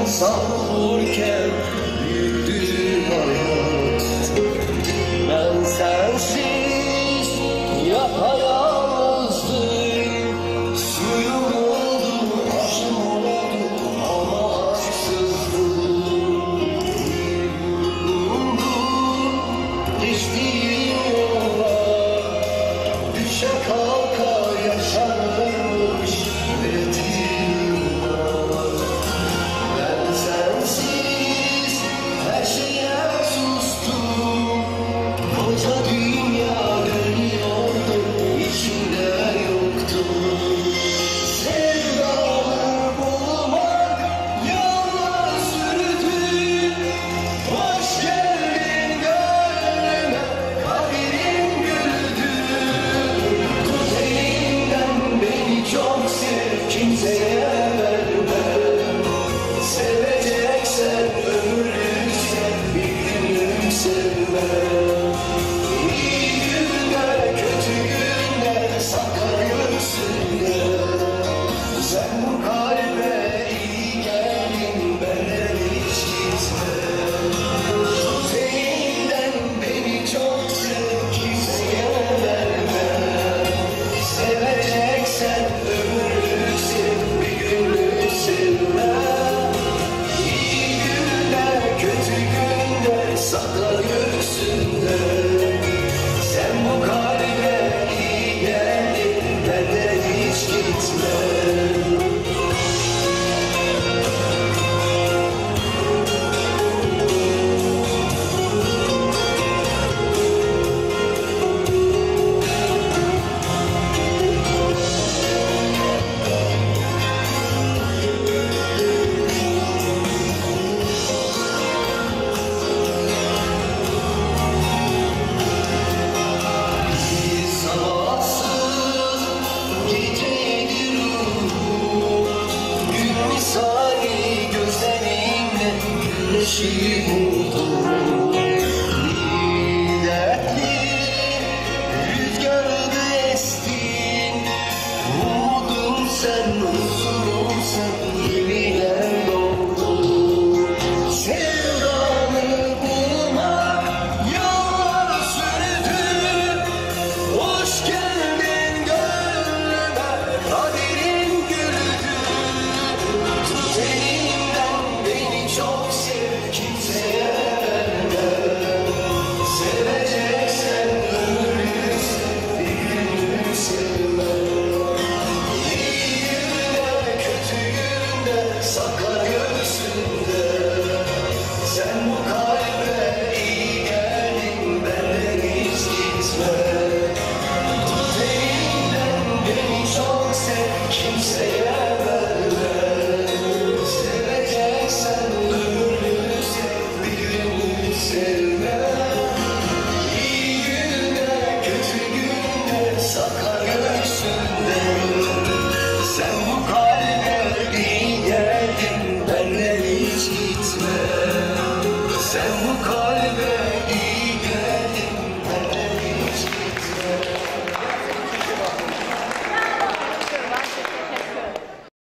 savrulurken büyüdü hayat. Ben sensiz yapayalnızdım. Suyum oldum, aşkım oldum ama aşksızdım. Geçtiğim yollar düşe kalka yaşanmış üretim var. Ben sensiz her şeye sustum. Koca dünya görüyordu, içinde yoktum. Sevdalar bulmak yollar sürdü. Hoş geldin gönlüme, kaderim güldü. Tut elimden beni çok sev, kimseye verme. Seveceksen ömürlük sev, bir günlük sevme. İyi günde, kötü günde, sakar göğsünde. Sen bu kalbe iyi geldin, benden hiç gitme. Tut elimden beni çok sev, kimseye verme. Seveceksen ömürlük sev, bir günlük sevme. İyi günde, kötü günde, sakla göğsünde. Sen bu kalbe iyi geldin, benden hiç gitme. Sabahsız geceydi ruhum, gün misali gözlerimle güneşi buldum.